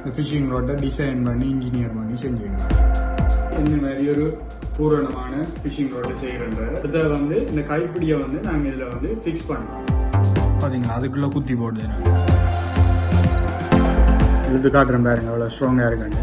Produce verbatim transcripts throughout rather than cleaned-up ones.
Phishing ரோட்டை design பண்ணி engineer பண்ணி செஞ்சுருக்காங்க. இந்த மாதிரி ஒரு பூரணமான ஃபிஷிங் ரோட்டை செய்கிறன்ற இதை வந்து இந்த கைப்பிடியை வந்து நாங்கள் இதில் வந்து ஃபிக்ஸ் பண்ணுறோம். பார்த்தீங்களா, அதுக்குள்ளே குத்தி போடுது. இழுத்து காட்டுறேன் பாருங்க அவ்வளோ ஸ்ட்ராங்காக இருக்காங்க.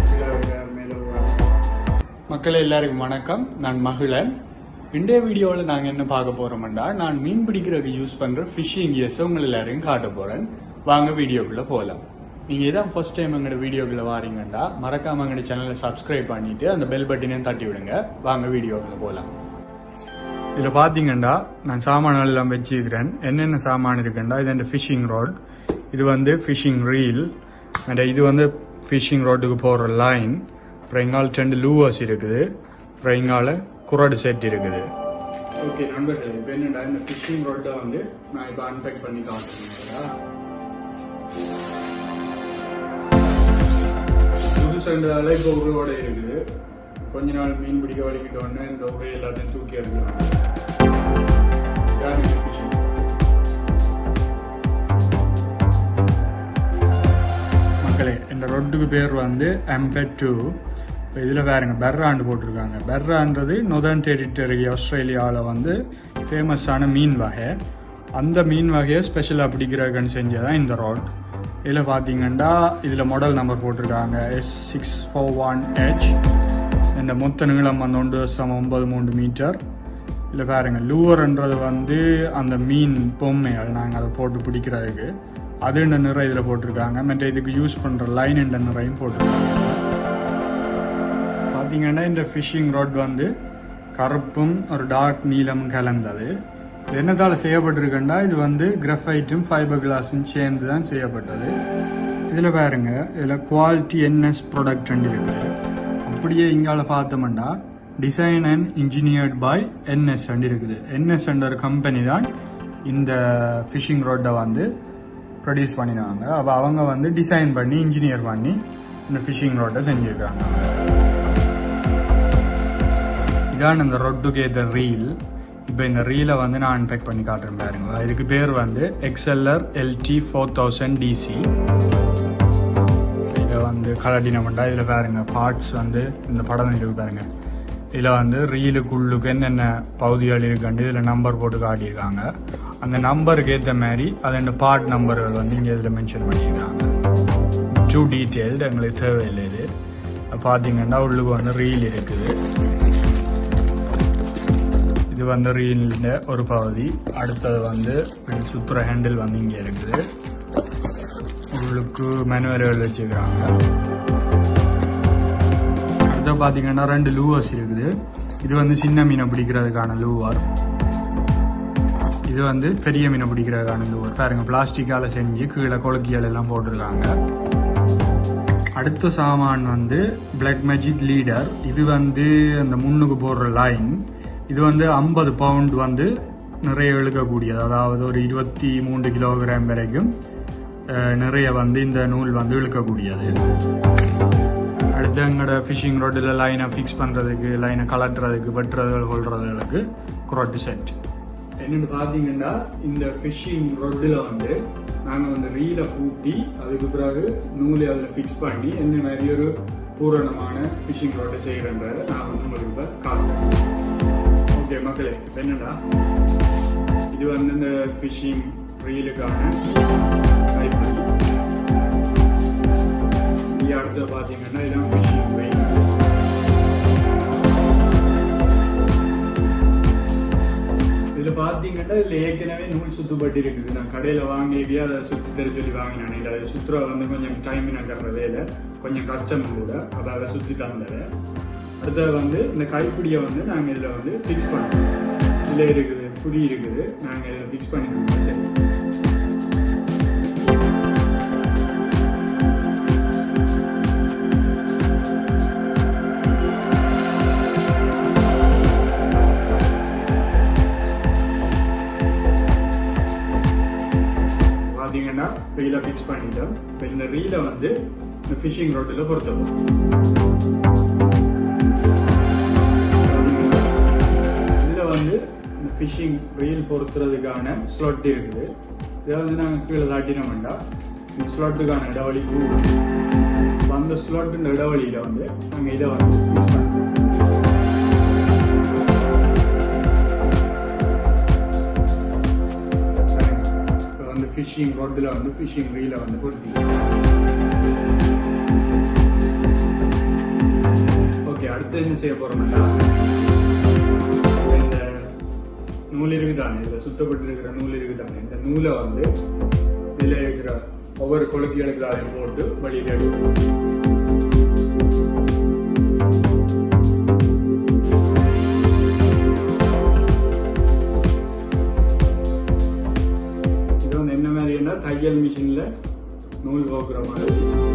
மக்களே எல்லாருக்கும் வணக்கம், நான் மகிழன். இன்றைய வீடியோவில் நாங்கள் என்ன பார்க்க போகிறோம்னா, நான் மீன் பிடிக்கிறதுக்கு யூஸ் பண்ணுற ஃபிஷிங் கியர்ஸை உங்கள் எல்லாரையும் காட்ட போகிறேன். வாங்க வீடியோக்குள்ளே போகலாம். நீங்கள் இதான் ஃபர்ஸ்ட் டைம் எங்களோட வீடியோக்குள்ளே வாரீங்கன்னா மறக்காமல் எங்களோட சேனலை சப்ஸ்கிரைப் பண்ணிவிட்டு அந்த பெல் பட்டனையும் தட்டி விடுங்க. வாங்க வீடியோக்குள்ளே போகலாம். இதில் பார்த்தீங்கன்னா நான் சாமான்கள் எல்லாம் வச்சுக்கிறேன். என்னென்ன சாமான் இருக்குன்னா, இது இந்த ஃபிஷிங் ரோட், இது வந்து ஃபிஷிங் ரீல், இது வந்து ஃபிஷிங் ரோட்டுக்கு போகிற லைன், அப்புறம் எங்கால ரெண்டு லூவர்ஸ் இருக்குது, அப்புறம் எங்கால குரடு செட் இருக்குது. ஓகே நண்பர்கள், இப்போ என்னடா இந்த ஃபிஷிங் ரோட்டை வந்து நான் இப்போ அன்பேக் பண்ணி காட்டுறேன். புதுசாக இப்போ உரையோட இருக்குது. கொஞ்ச நாள் மீன் பிடிக்க வலிக்கிட்டோன்னே இந்த உரை எல்லாத்தையும் தூக்கி எடுக்கிறாங்க. மக்களே, இந்த ரொட்டுக்கு பேர் வந்து எம்பெட் டூ. இப்போ இதில் வேறுங்க பெர்ராண்டு போட்டிருக்காங்க. பெர்ரான்றது நொதர்ன் டெரிட்டரி ஆஸ்திரேலியாவில் வந்து ஃபேமஸான மீன் வகை. அந்த மீன் வகையை ஸ்பெஷலாக பிடிக்கிறதுக்குன்னு செஞ்சதான் இந்த ரோட். இதில் பார்த்தீங்கன்னா இதில் மாடல் நம்பர் போட்டிருக்காங்க S six four one H. இந்த மொத்த நீளம் வந்து ஒன்று வருஷம் ஒன்பது மூன்று மீட்டர். இதில் பாருங்க, லூவர்ன்றது வந்து அந்த மீன் பொம்மைகள் நாங்கள் அதை போட்டு பிடிக்கிறதுக்கு அது இந்த நிறை இதில் போட்டிருக்காங்க. மற்ற இதுக்கு யூஸ் பண்ணுற லைன் என்ற நிறையும் போட்டிருக்காங்க. பார்த்தீங்கன்னா இந்த ஃபிஷிங் ரோட் வந்து கருப்பும் ஒரு டார்க் நீளமும் கலந்தது. என்னதால செய்யப்பட்டிருக்குன்னா, இது வந்து கிராஃபைட்டும் ஃபைபர் கிளாஸும் சேர்ந்து தான் செய்யப்பட்டது. இதில் பாருங்க, இதில் குவாலிட்டி என்எஸ் ப்ராடக்ட் இருக்குது. அப்படியே இங்கால பார்த்தோம்னா design and engineered by NS இருக்குது. என்எஸ் என்ற ஒரு கம்பெனி தான் இந்த ஃபிஷிங் ரோட்டை வந்து ப்ரொடியூஸ் பண்ணினாங்க. அப்போ அவங்க வந்து டிசைன் பண்ணி இன்ஜினியர் பண்ணி இந்த ஃபிஷிங் ரோட்டை செஞ்சுருக்காங்க. இதான் இந்த ரொட்டுக்கு ஏற்ற ரீல். இப்போ இந்த ரீலை வந்து நான் அன்பேக் பண்ணி காட்டுறேன் பாருங்க. இதுக்கு பேர் வந்து XLR LD four thousand DC. இதை வந்து கலட்டினோம்னா இதில் பாருங்க பார்ட்ஸ் வந்து இந்த படம் இருக்கு பாருங்க. இதில் வந்து ரீலுக்குள்ளுக்கு என்னென்ன பகுதிகள் இருக்குன்னு இதில் நம்பர் போட்டு காட்டியிருக்காங்க. அந்த நம்பருக்கு ஏற்ற மாதிரி அதோட பார்ட் நம்பர்கள் வந்து இங்கே இதில் மென்ஷன் பண்ணியிருக்காங்க. டூ டீட்டெயில்டு எங்களுக்கு தேவையில்லை. இது பார்த்தீங்கன்னா உள்ளுக்கு வந்து ரீல் இருக்குது. இது வந்து ரீல்ல ஒரு பகுதி. அடுத்தது வந்து சுத்துற ஹேண்டில் வந்து இங்கே இருக்குது. உங்களுக்கு மேனுவல்கள் வச்சுக்கிறாங்க. அடுத்த பார்த்தீங்கன்னா ரெண்டு லூவர்ஸ் இருக்குது. இது வந்து சின்ன மீனை பிடிக்கிறதுக்கான லூவர், இது வந்து பெரிய மீனை பிடிக்கிறதுக்கான லூவர். பாருங்க, பிளாஸ்டிக்கால செஞ்சு கீழே கொழுக்கியால் எல்லாம் போட்டிருக்காங்க. அடுத்த சாமான் வந்து பிளாக் மேஜிக் லீடர். இது வந்து அந்த முன்னுக்கு போடுற லைன். இது வந்து ஐம்பது பவுண்ட் வந்து நிறைய இழுக்கக்கூடியது. அதாவது ஒரு இருபத்தி மூன்று கிலோகிராம் வரைக்கும் நிறைய வந்து இந்த நூல் வந்து இழுக்கக்கூடியது. அடுத்து எங்களோட ஃபிஷிங் ரோட்டில் லைனை ஃபிக்ஸ் பண்ணுறதுக்கு, லைனை கலட்டுறதுக்கு, வெட்டுறது, கொள்றதுகளுக்கு குரோட்டு செட். என்னென்னு பார்த்தீங்கன்னா, இந்த ஃபிஷிங் ரோட்டில் வந்து நாங்கள் வந்து ரீலை பூட்டி அதுக்கு பிறகு நூலை அதில் ஃபிக்ஸ் பண்ணி என்ன மாதிரி ஒரு பூரணமான ஃபிஷிங் ரோட்டை செய்கிறன்றதை நான் வந்து உங்களுக்கு இப்போ காட்டுறேன். ஓகே மக்களே, இப்போ என்னடா இது வந்து இந்த ஃபிஷிங் ரீலுக்கான கைப்பிடி. இது அடுத்து பார்த்தீங்கன்னா இதுதான் ஃபிஷிங் ரீல். இதில் பார்த்தீங்கன்னா இதில் ஏற்கனவே நூல் சுத்தப்பட்டு இருக்குது. நான் கடையில் வாங்கியே அதை சுற்றி தர சொல்லி வாங்கினேன். இதில் அதை சுற்றுற வந்து கொஞ்சம் டைம் நகர்றதே இல்லை, கொஞ்சம் கஷ்டம் கூட. அதை அதை சுற்றி தந்தது. அடுத்தது வந்து இந்த கைப்பிடியை வந்து நாங்கள் இதில் வந்து ஃபிக்ஸ் பண்ணுறோம். இதில் இருக்குது, புடி இருக்குது, நாங்கள் இதில் ஃபிக்ஸ் பண்ணிக்கணும். சரி, பார்த்தீங்கன்னா ரீலை ஃபிக்ஸ் பண்ணிட்டோம். இப்போ இந்த ரீலை வந்து இந்த ஃபிஷிங் ரோட்டில் பொறுத்தப்போம். வந்து இந்த ஃபிஷிங் ரீல் பொறுத்துறதுக்கான ஸ்லாட் இருக்குது. இதை வந்து நாங்கள் கீழே தாட்டினோம்னா இந்த ஸ்லாட்டுக்கான இடவழி அந்த ஸ்லாட் இடைவெளியில வந்து நாங்கள் இதை வந்து யூஸ் பண்ணுறோம். இப்போ வந்து ஃபிஷிங் ரோட்டில் வந்து ஃபிஷிங் ரீலை வந்து பொருத்தி. ஓகே, அடுத்து என்ன செய்ய போறோம்னா இந்த நூல் இருக்குதானே, இதில் சுத்தப்பட்டு இருக்கிற நூல் இருக்குதானே, இந்த நூலை வந்து இதில் இருக்கிற ஒவ்வொரு கொழுக்கிகளுக்கு போட்டு வழியில் எடுக்கணும். இது வந்து என்ன மாதிரின்னா தையல் மிஷின்ல நூல் கோக்குற மாதிரி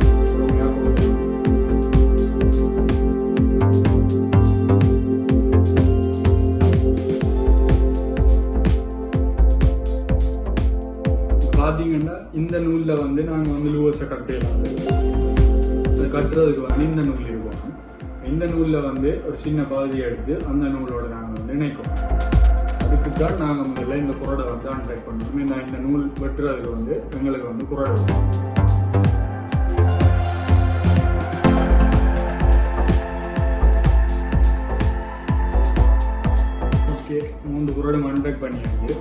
பாத்தீங்கன்னா இந்த நூல்ல வந்து நாங்க வந்து லூவர்ஸை கட்டலாம். அது கட்டுறதுக்கு வந்து இந்த நூல் இருக்கும். இந்த நூல்ல வந்து ஒரு சின்ன பாதியை எடுத்து அந்த நூலோட நாங்க வந்து இணைக்கணும். அதுக்கு தான் நாங்க முதல்ல இந்த குரோடை வந்து அன்டைப் பண்ணணும். இந்த இந்த நூல் வெட்டுறதுக்கு வந்து எங்களுக்கு வந்து குரோடை வரும். ஓகே, மூன்று குரோடை அன்டைப் பண்ணியாச்சு.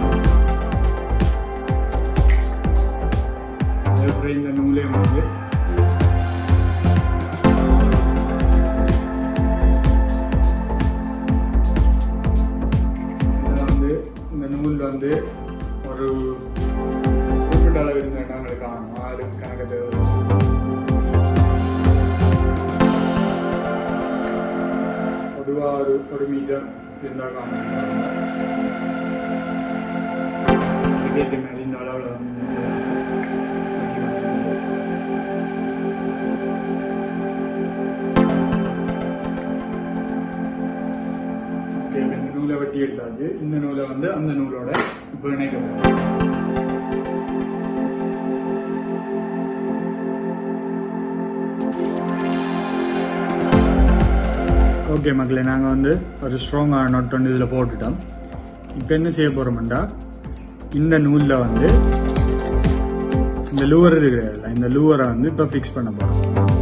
இந்த நூலே வந்து வந்து இந்த நூல் வந்து ஒரு குறிப்பிட்ட அளவு இருந்த இடங்களுக்கு காணும். ஆறு கணக்கு தேவை. பொதுவாக ஒரு ஒரு மீட்டர் இருந்தால் காணும். இதுக்கேற்ற மாதிரி இந்த அளவில் வந்து நூலை வெட்டி எடுத்தாச்சு. இந்த நூலை வந்து அந்த நூலோட இப்போ இணைக்கப்படும். ஓகே மக்களே, நாங்கள் வந்து ஒரு ஸ்ட்ராங்கான நோட் ஒன்று இதில் போட்டுட்டோம். இப்போ என்ன செய்ய போகிறோம்டா, இந்த நூலில் வந்து இந்த லூவர் இருக்கிற இந்த லூவரை வந்து இப்போ ஃபிக்ஸ் பண்ண போகிறோம்.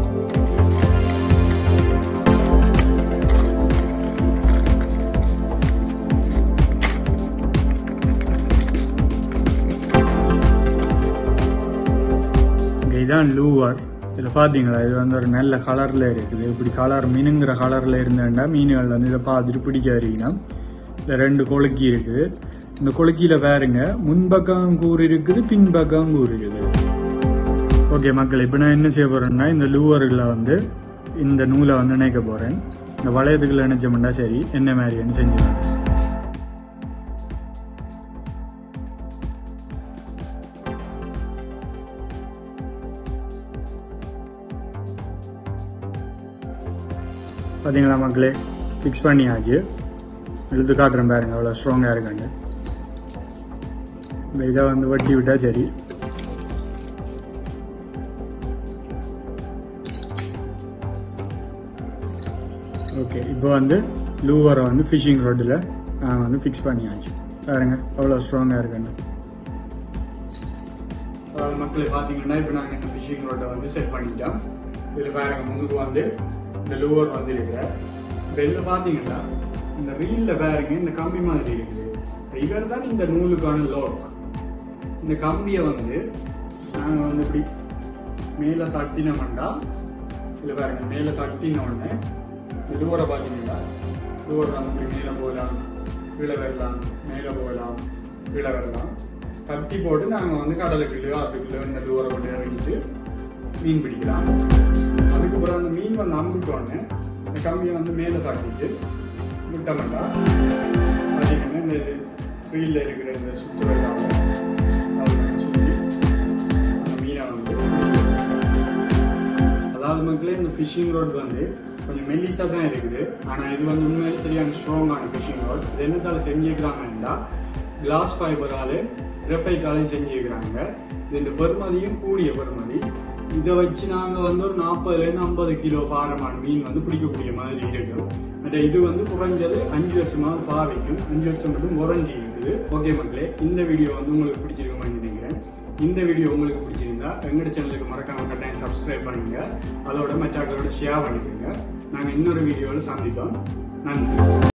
இதுதான் லூவர். இதில் பார்த்தீங்களா, இது வந்து ஒரு நல்ல கலரில் இருக்குது. இப்படி கலர் மீனுங்கிற கலரில் இருந்தேன்டா மீன்கள் வந்து இதை பார்த்துட்டு பிடிக்க வரீங்கன்னா இதில் ரெண்டு கொழுக்கி இருக்குது. இந்த கொழுக்கியில் பாருங்க, முன்பக்கம் கூறு இருக்குது, பின்பக்கம் கூறு இருக்குது. ஓகே மக்கள், இப்போ நான் என்ன செய்ய போகிறேன்னா இந்த லூவர்களை வந்து இந்த நூலை வந்து இணைக்க போகிறேன். இந்த வளையத்துக்குள்ள இணைச்சோம்னா சரி என்ன மாதிரின்னு செஞ்சுருவேன். பார்த்தீங்களா மக்களே, ஃபிக்ஸ் பண்ணியாச்சு. இழுத்து காட்டுறேன் பாருங்க அவ்வளோ ஸ்ட்ராங்காக இருக்காங்க. இதை வந்து வட்டி விட்டால் சரி. ஓகே, இப்போ வந்து லூவரை வந்து ஃபிஷிங் ரோட்டில் நாங்கள் வந்து ஃபிக்ஸ் பண்ணியாச்சு. பாருங்க அவ்வளோ ஸ்ட்ராங்காக இருக்காங்க. மக்களே பார்த்தீங்கன்னா இப்போ நாங்கள் இந்த ஃபிஷிங் ரோட்டை வந்து செட் பண்ணிட்டோம். இதில் பாருங்க முன்னுக்கு வந்து இந்த லூவர் வந்து இருக்கிற இந்த இதில் பார்த்தீங்கன்னா இந்த ரீலில் பாருங்க இந்த கம்பி மாதிரி இருக்குது. இவர் தான் இந்த நூலுக்கான லோக். இந்த கம்பியை வந்து நாங்கள் வந்து இப்படி மேலே தட்டினோம்னா இதில் பாருங்க மேலே தட்டினோடனே இந்த லூவரை பார்த்தீங்கன்னா லூவர் வந்து இப்படி மேலே போகலாம், கீழே வரலாம், மேலே போகலாம், கீழே வரலாம். தட்டி போட்டு நாங்கள் வந்து கடலுக்குள்ளே ஆற்றுக்குள்ளே இந்த லூவரை கொண்டு இறங்கிட்டு மீன் பிடிக்கலாம். அதுக்கப்புறம் அந்த மீன் வந்து அமுக்கிட்டோடனே இந்த கம்பியை வந்து மேலே சாட்டிட்டு விட்டோம்னா பார்த்தீங்கன்னா இந்த ஃபீல்டில் இருக்கிற இந்த சுற்றுலாவை சுற்றி அந்த மீனை வந்து அதாவது மக்களே இந்த ஃபிஷிங் ரோட் வந்து கொஞ்சம் மெல்லிஸாக தான் இருக்குது. ஆனால் இது வந்து உண்மையிலே சரியான ஸ்ட்ராங்கான ஃபிஷிங் ரோட். இது என்னத்தால செஞ்சுக்கிறாங்கன்னா கிளாஸ் ஃபைபரால் கிரஃபைட்டாலையும் செஞ்சுக்கிறாங்க. இது இந்த பெருமதியும் கூடிய பெருமதி. இதை வச்சு நாங்கள் வந்து ஒரு நாற்பதுலேருந்து ஐம்பது கிலோ பாரமான மீன் வந்து பிடிக்கக்கூடிய மாதிரி இருக்கும். பட் இது வந்து குறைஞ்சது அஞ்சு வருஷமாக பாவிக்கும். அஞ்சு வருஷம் மட்டும் உறைஞ்சி இருக்குது. ஓகே மக்களே, இந்த வீடியோ வந்து உங்களுக்கு பிடிச்சிருக்குமான்னு நினைக்கிறேன். இந்த வீடியோ உங்களுக்கு பிடிச்சிருந்தா எங்களோட சேனலுக்கு மறக்காம கட்டாயம் சப்ஸ்கிரைப் பண்ணுங்க, அதோட மற்றவர்களோட ஷேர் பண்ணிக்கோங்க. நாங்கள் இன்னொரு வீடியோவில் சந்திப்போம். நன்றி.